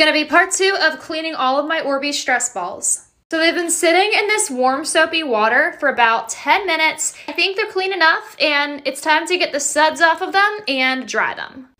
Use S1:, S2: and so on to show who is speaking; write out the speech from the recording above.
S1: gonna be part 2 of cleaning all of my Orbeez stress balls. So they've been sitting in this warm soapy water for about 10 minutes. I think they're clean enough and it's time to get the suds off of them and dry them.